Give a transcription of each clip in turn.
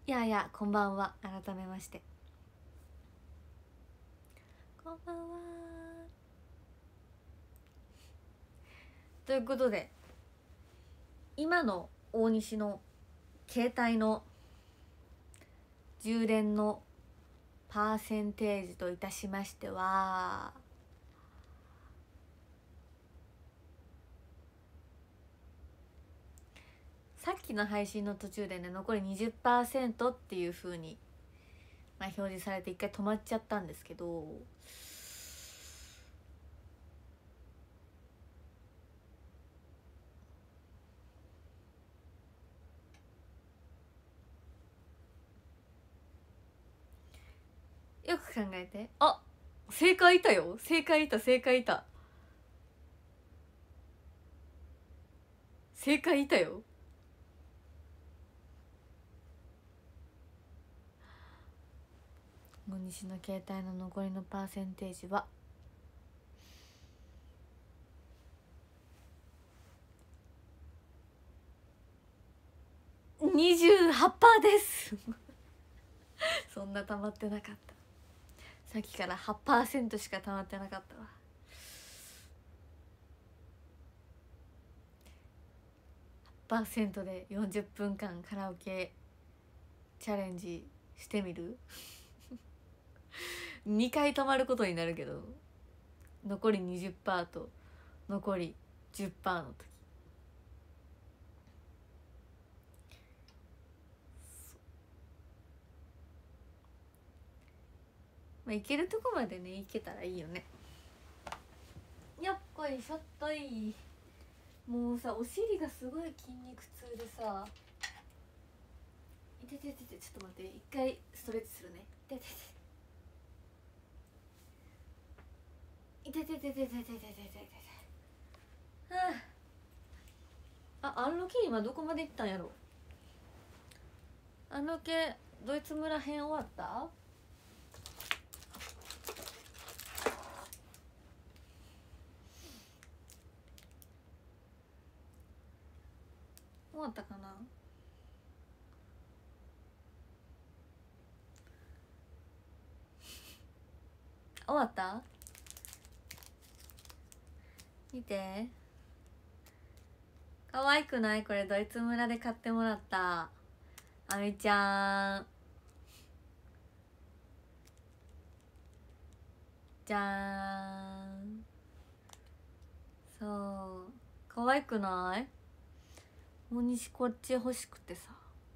いやいや、こんばんは。改めましてこんばんは。ということで、今の大西の携帯の充電のパーセンテージといたしましては、さっきの配信の途中でね、残り 20% っていう風に、表示されて一回止まっちゃったんですけど、よく考えて。あ、正解いたよ。正解いた。正解いたよ。大西の携帯の残りのパーセンテージは28%ですそんな溜まってなかった。さっきから 8% しか溜まってなかったわ。8% で40分間カラオケチャレンジしてみる2回止まることになるけど、残り 20% と残り 10% の時、いけるとこまでね、いけたらいいよね。やっこいしょっとい。もうさ、お尻がすごい筋肉痛でさ、いてててて、ちょっと待って、一回ストレッチするね。いててていててててててててててて。あんロケ今どこまで行ったんやろ。あんロケドイツ村編終わった？終わったかな。終わった？見て、可愛くない？これドイツ村で買ってもらったあみちゃん。じゃーん。そう、可愛くない？大西こっち欲しくてさ。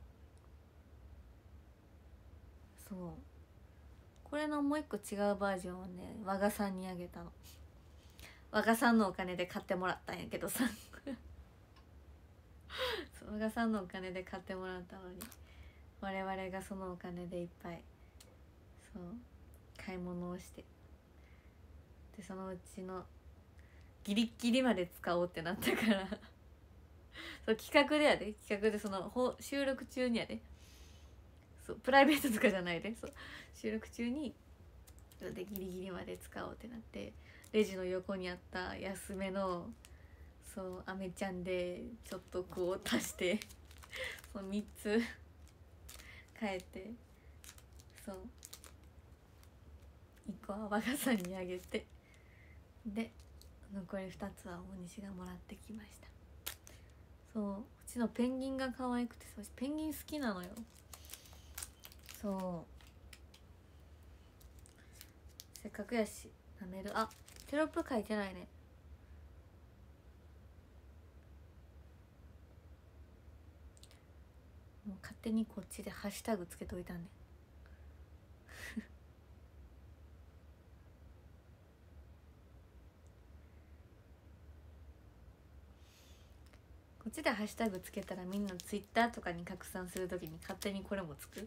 そう、これのもう一個違うバージョンをね、和賀さんにあげたの。和賀さんのお金で買ってもらったんやけどさ和賀さんのお金で買ってもらったのに、我々がそのお金でいっぱいそう買い物をして、でそのうちのギリッギリまで使おうってなったからそう企画でやで、企画でその収録中にやで、そうプライベートとかじゃないで、そう収録中にでギリギリまで使おうってなって、レジの横にあった安めのそうアメちゃんでちょっとこう足してそう3つ変えて、そう1個は和賀さんにあげて、で残り2つは大西がもらってきました。そう、うちのペンギンが可愛くてさ、ペンギン好きなのよ。そうせっかくやし舐める。あ、テロップ書いてないね。もう勝手にこっちでハッシュタグつけといたんねこっちでハッシュタグつけたらみんなツイッターとかに拡散するときに勝手にこれもつく。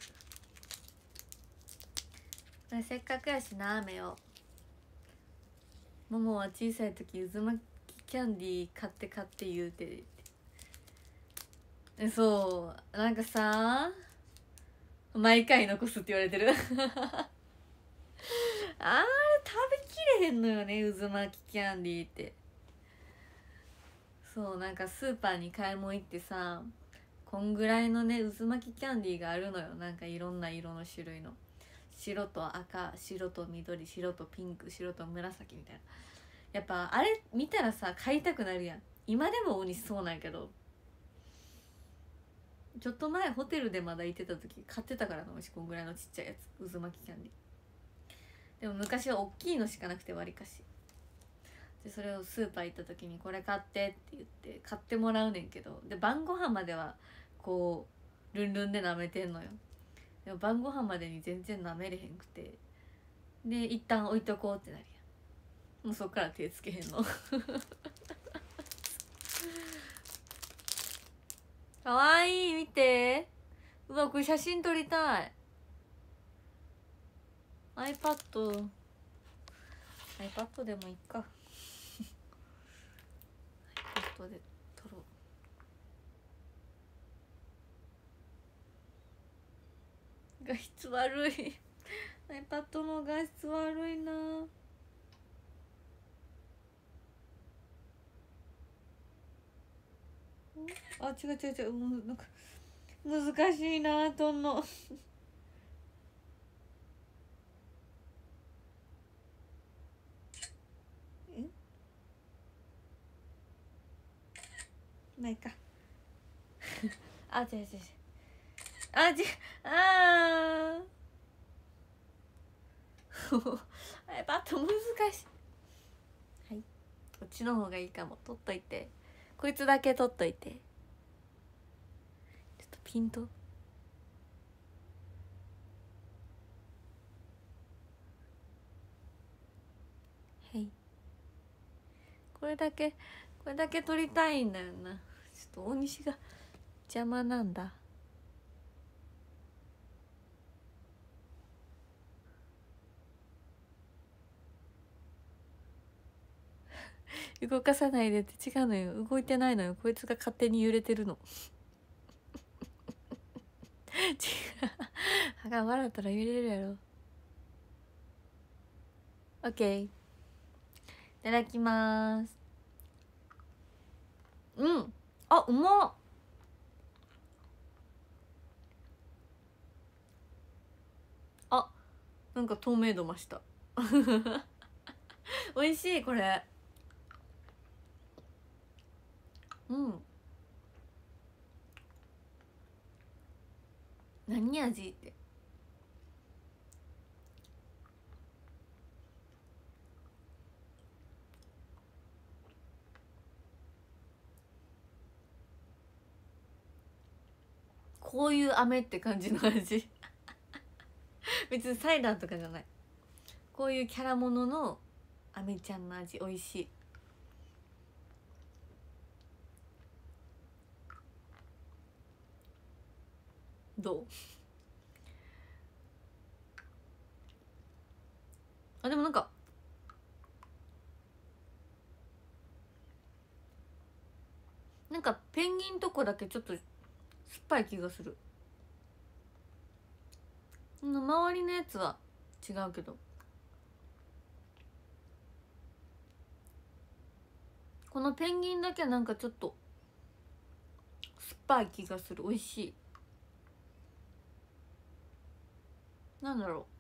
せっかくやしな、飴を。ももは小さい時渦巻きキャンディー買って言うて、そうなんかさ、毎回残すって言われてるあれ食べきれへんのよね、渦巻きキャンディーって。そうなんかスーパーに買い物行ってさ、 こんぐらいのね渦巻きキャンディーがあるのよ。なんかいろんな色の種類の、白と赤、白と緑、白とピンク、白と紫みたいな。やっぱあれ見たらさ買いたくなるやん。今でも大西そうなんやけど、ちょっと前ホテルでまだいてた時買ってたからな、私こんぐらいのちっちゃいやつ、渦巻きキャンディー。でも昔は大きいのしかなくて、わりかしでそれをスーパー行った時にこれ買ってって言って買ってもらうねんけど、で晩ご飯まではこうルンルンで舐めてんのよ。でも晩ご飯までに全然舐めれへんくて、で一旦置いとこうってなるやん。もうそっから手つけへんのかわいい、見て。うわこれ写真撮りたい。 iPad でもいいかiPad で撮ろう。画質悪いiPad の画質悪いな。あ、違う違う違う、もうなんか難しいな撮んのないかあ、違う違う違う、あ、違う、あーiPad 難しい。はい、こっちの方がいいかも。取っといて、こいつだけ取っといて。ちょっとピント、はい、これだけ取りたいんだよな。ちょっと大西が邪魔なんだ。動かさないでって違うのよ、動いてないのよ、こいつが勝手に揺れてるの違う、歯が笑ったら揺れるやろ。オッケー、いただきます。うん、あ、うまっ。あ、なんか透明度増した美味しいこれ。うん、何味って。こういう飴って感じの味別にサイダーとかじゃない、こういうキャラものの飴ちゃんの味、美味しい。どう？あ、でもなんかペンギンとこだけちょっと酸っぱい気がする。周りのやつは違うけど、このペンギンだけなんかちょっと酸っぱい気がする。美味しい。なんだろ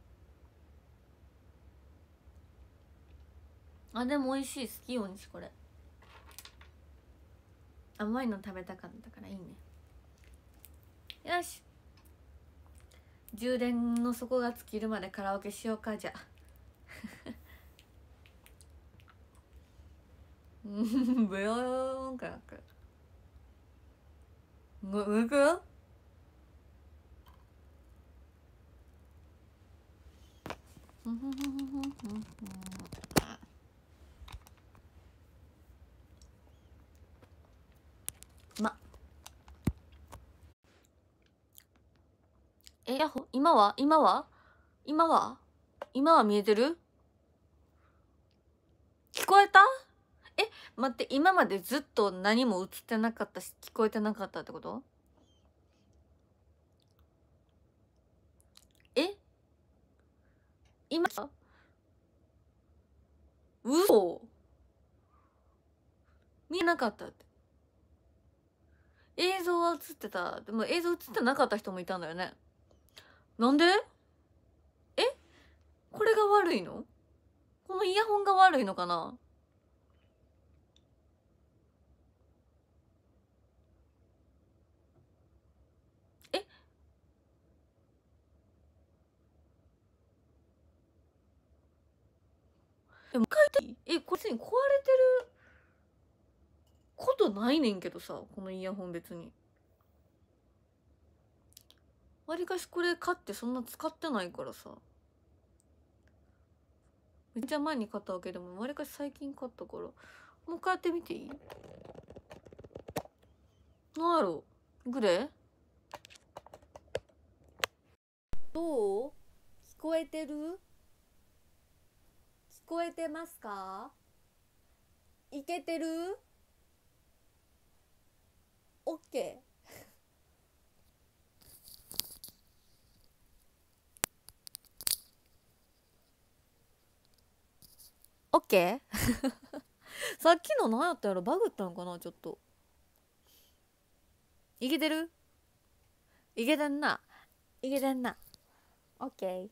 う、あ、でも美味しい。好きよにしこれ。甘いの食べたかったからいいね。よし、充電の底が尽きるまでカラオケしようか。じゃあブヨーンからくむくよ。ヤホ、今は見えてる？聞こえた？待って、今までずっと何も映ってなかったし聞こえてなかったってこと？今嘘、見えなかったって。 映像は映ってた。でも映像映ってなかった人もいたんだよね。なんで？これが悪いの？このイヤホンが悪いのかな？もう一回これ別に壊れてることないねんけどさ、このイヤホン別に。わりかしこれ買ってそんな使ってないからさ。めっちゃ前に買ったわけでもわりかし最近買ったから。もう一回やってみていい？なんやろう？グレ？どう？聞こえてる？聞こえてますか？いけてる？オッケー。オッケーさっきの何やったやろ？バグったのかな？ちょっといけてる？いけてんな。いけてんな。オッケ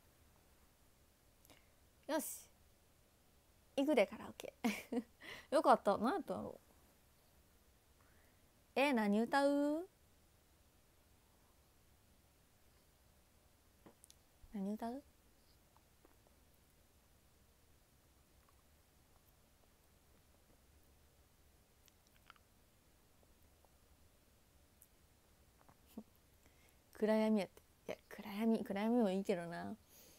ー。よしいくでカラオケよかった。何やったんやろ？何歌う？何歌う？暗闇やって。いや暗闇もいいけどな。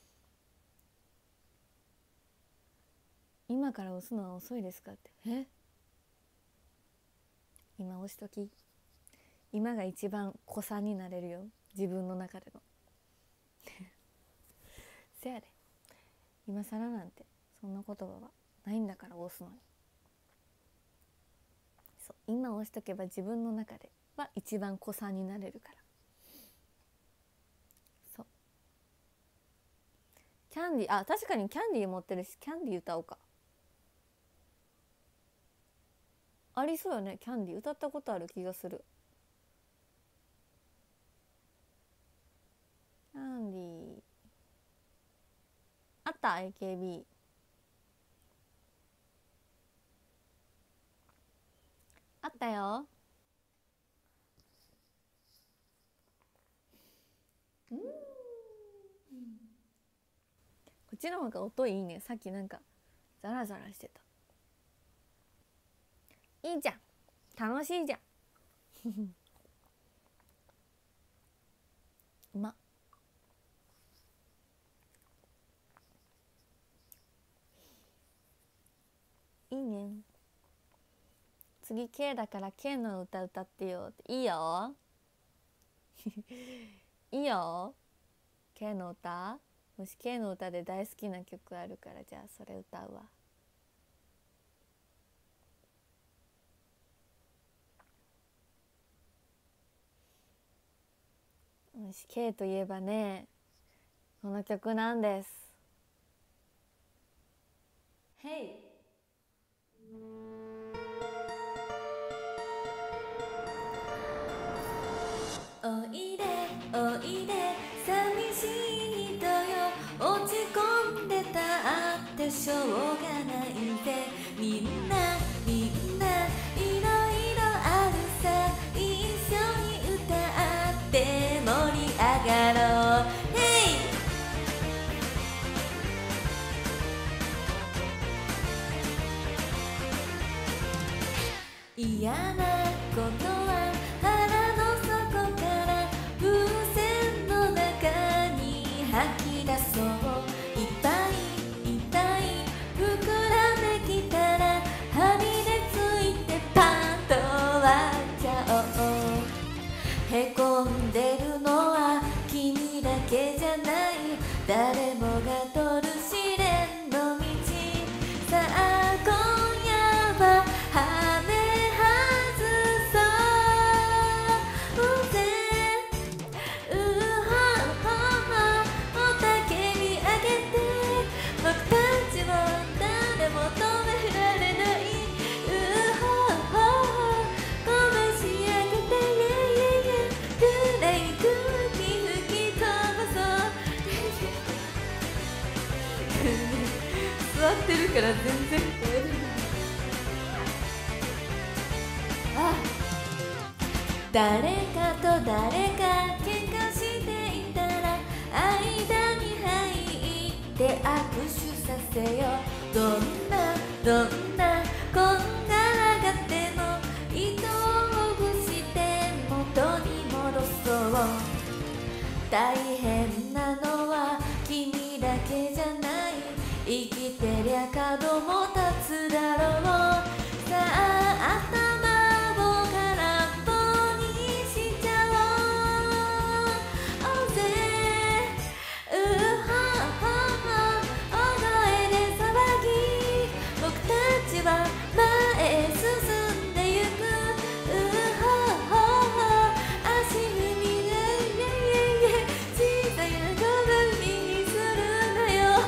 今から押すのは遅いですかって。今押しとき。今が一番子さんになれるよ、自分の中でのせやで、今更なんてそんな言葉はないんだから押すのに。そう、今押しとけば自分の中では一番子さんになれるから。そう、キャンディー、確かにキャンディー持ってるし、キャンディー歌おうか。ありそうよね、キャンディー歌ったことある気がする。キャンディーあった。 AKB あったよ。こっちの方が音いいね。さっきなんかザラザラしてた。いいじゃん、楽しいじゃんうまっ。いいね。次 K だから K の歌歌ってよ。いいよいいよ K の歌。もし K の歌で大好きな曲あるから、じゃあそれ歌うわ。もし K といえばね、この曲なんです。Hey、おいでおいで寂しい人よ、落ち込んでたってしょうがないぜ。みんないろいろあるさ、一緒に歌って盛り上がろう。嫌なことは腹の底から風船の中に吐き出そう。いっぱいいっぱい膨らんできたら針でついてパンと割っちゃおう。へこんでるのは君だけじゃない、誰もが通る試練の道。さあ今夜は羽外そう。 から全然超える。あ、誰かと誰か喧嘩していたら間に入って握手させよう。どんなこんがらがっても糸をほぐして元に戻そう。大変なのは君だけじゃない。生きてりゃ角も立つだろう。さあ頭を空っぽにしちゃおうぜ。うはは大声で騒ぎ、僕たちは前へ進んでゆく。うはは足踏みが小さな小踏みにするなよ。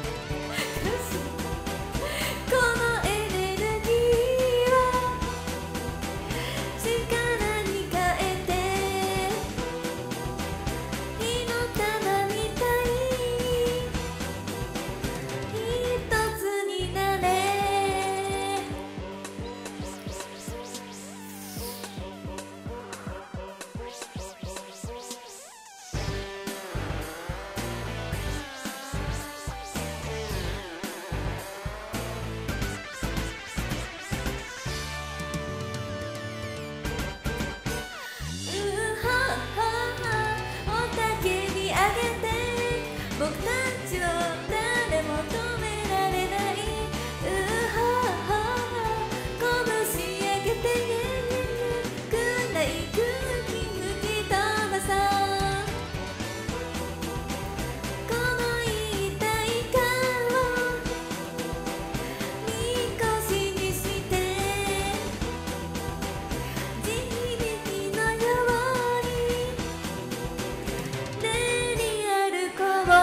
このエネルギーを力に変えて、火の玉みたいに一つになれ。うははおたけびあげて、僕たちを誰も止められない。うはは拳上げて暗い空気吹き飛ばそう。この痛い顔みこしにして地響きのように練り歩こう。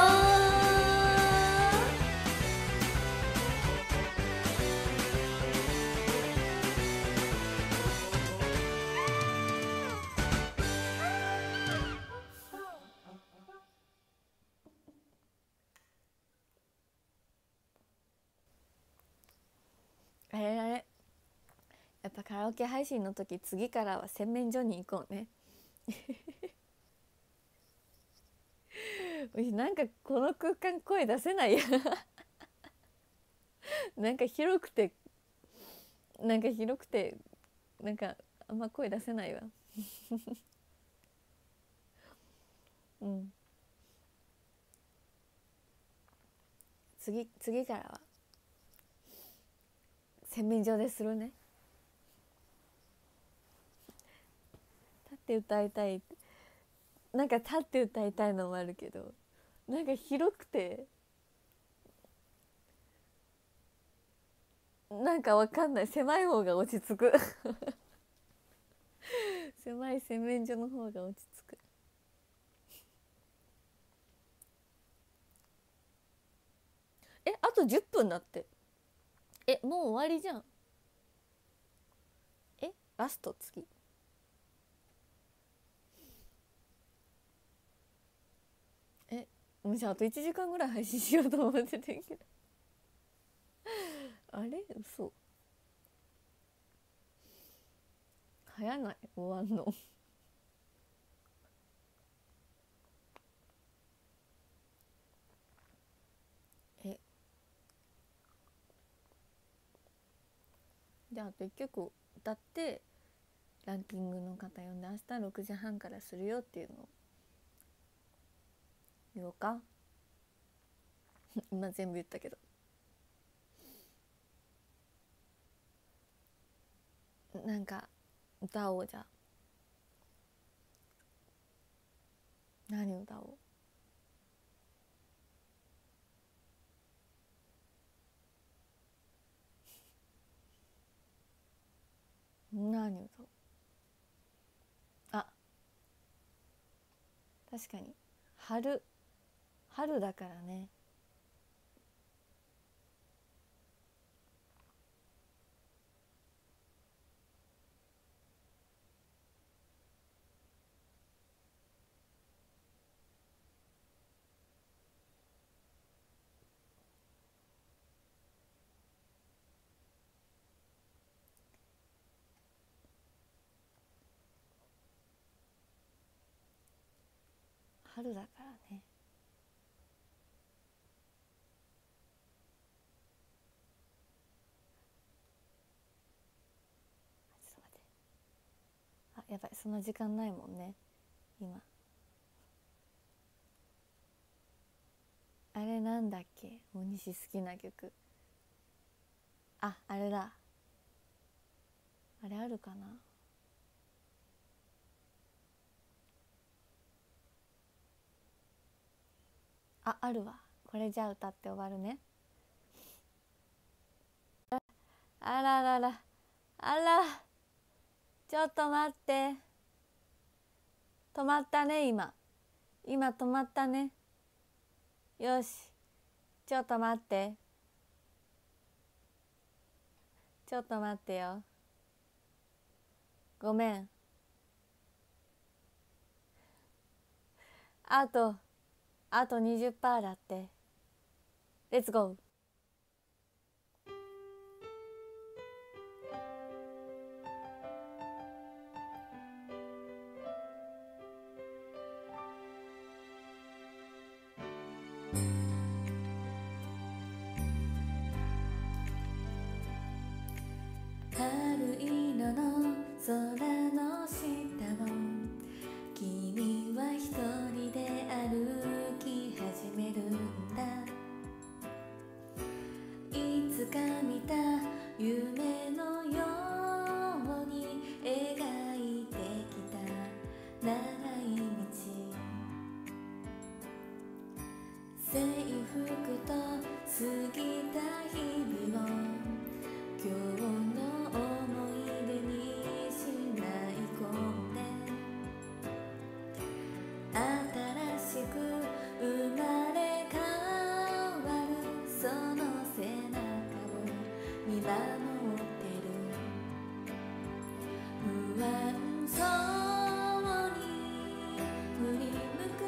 あれあれ、やっぱカラオケ配信の時、次からは洗面所に行こうね。なんかこの空間声出せないや。なんか広くてなんかあんま声出せないわ。うん、次からは洗面所でするね。立って歌いたい、なんか立って歌いたいのもあるけど、なんか広くてなんかわかんない、狭い方が落ち着く。狭い洗面所の方が落ち着く。あと10分だって。もう終わりじゃん。ラスト次。もうじゃああと1時間ぐらい配信しようと思っててんけど。あれ嘘、早ない終わんの。じゃああと1曲歌ってランキングの方呼んで明日6時半からするよっていうのを言おうか。今全部言ったけど、なんか歌おう。じゃあ何歌おう。何歌おう。あ、確かに春だからね。 春だからね。ちょっと待って、あ、やばい、そんな時間ないもんね今。あれなんだっけ、大西好きな曲。あ、あれだ、あれあるかな。あ、あるわ。これじゃあ歌って終わるね。あららら、あら、ちょっと待って、止まったね今止まったね。よし、ちょっと待って、ちょっと待ってよ、ごめん。あと 20% だって。レッツゴー。春色の空の下を君は一人で歩き始めるんだ。いつか見た夢のように描いてきた長い道、制服と過ぎた日々を今日の思い出にしまい込んで、新しく生まれ変わるその背中を見守ってる。不安そうに振り向く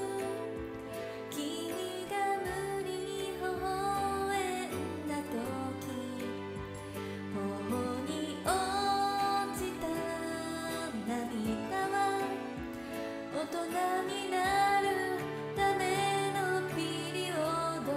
君が無理に微笑んだ時、頬に落ちた涙は大人になるためのピリオド。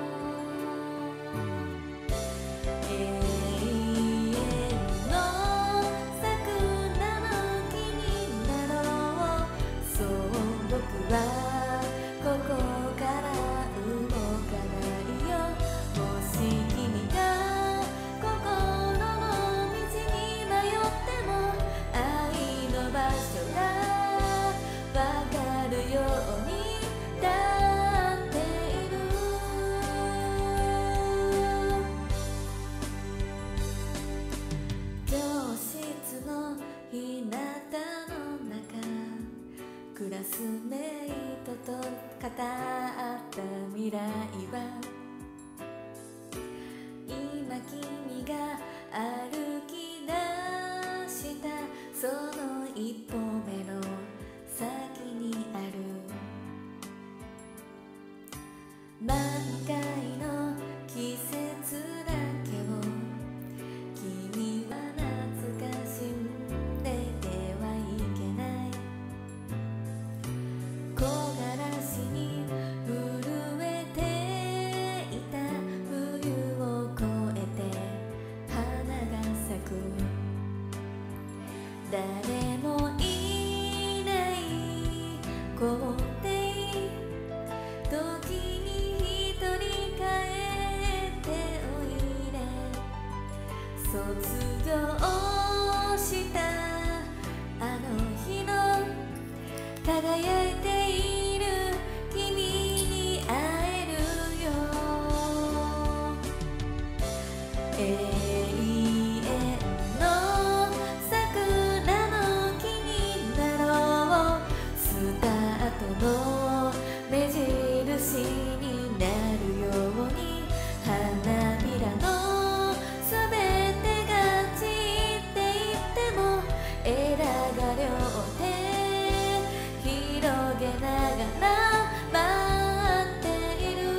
永遠の桜の木になろう。そう僕はここから動かないよ。もし君が心の道に迷っても愛の場所がわかるように立っている。教室の日向の中、クラスメイトと語った未来は、今君が歩き出したその一歩目の先にある。満開の季節だけを君は懐かしんでてはいけない。木枯らしに震えていた冬を越えて花が咲く。誰もいない校庭、時に一人帰っておいで。卒業したあの日の輝いている君に会えるよ。永遠の桜の木になろう。スタートの目印になるように、花びらのすべてが散っていっても枝が両手広げながら待っている。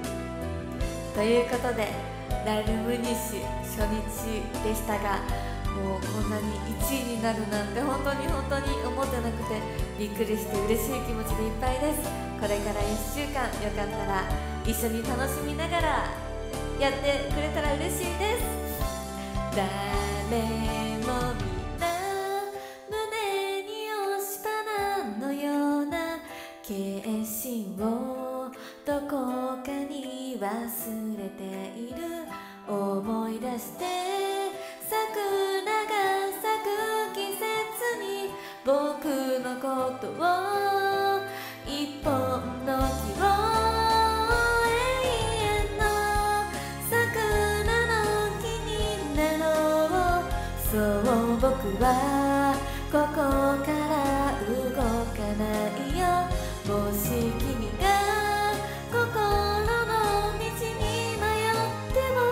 ということでラルムニッシュ初日でしたが、 もうこんなに1位になるなんて本当に本当に思ってなくてびっくりして嬉しい気持ちでいっぱいです。これから1週間よかったら一緒に楽しみながらやってくれたら嬉しいです。誰もみんな胸に押し花のような決心をどこかに忘れている。思い出して桜が咲く季節に僕のことを一本の木を永遠の桜の木になろう。そう僕はここから動かないよ。もし君が心の道に迷っても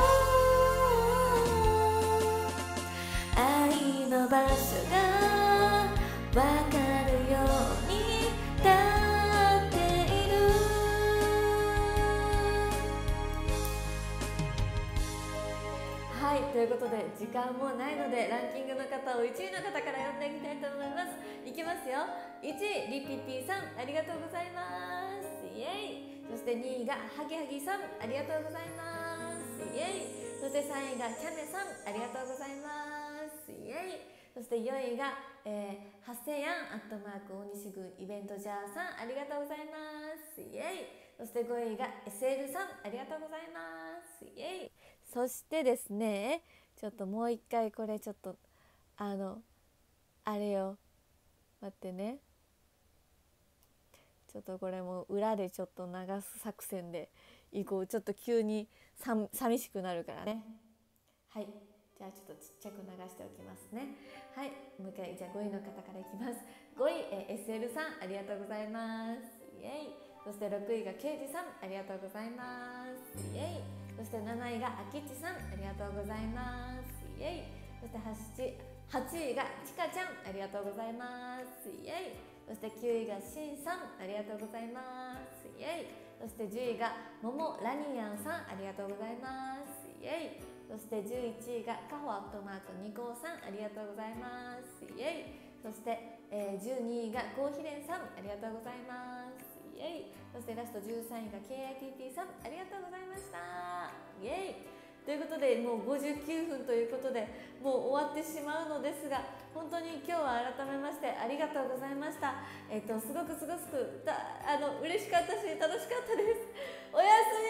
愛の場所がわかるように立っている。はい、ということで時間もないのでランキングの方を1位の方から読んでいきたいと思います。いきますよ。1位リピピーさん、ありがとうございます。イエイ。そして2位がハギハギさん、ありがとうございます。イエイ。そして3位がキャメさん、ありがとうございます。イエイ。そして4位が、ハッセヤン大西郡イベントジャーさん、ありがとうございます。イエイ。そして5位が SL さん、ありがとうございます。イエイ。そしてですね、ちょっともう一回これちょっとあれよ、待ってね、ちょっとこれも裏でちょっと流す作戦でいこう。ちょっと急に寂しくなるからね。はい、じゃあちょっとちっちゃく流しておきますね。はい、もう一回じゃあ5位の方からいきます。5位、SL さん、ありがとうございます。イエイ。そして6位がケイジさん、ありがとうございます。イエイ。そして7位があきちさん、ありがとうございます。イエイ。そして8位がちかちゃん、ありがとうございます。イエイ。そして9位がしんさん、ありがとうございます。イエイ。そして10位がももラニアンさん、ありがとうございます。イエイ。そして11位がカホ2号さん、ありがとうございます。イエイ。そして、12位がコーヒレンさん、ありがとうございます。イエイ。そしてラスト13位が KITT さん、ありがとうございました。イエイ。ということでもう59分ということでもう終わってしまうのですが、本当に今日は改めましてありがとうございました。すごく嬉しかったし楽しかったです。おやすみ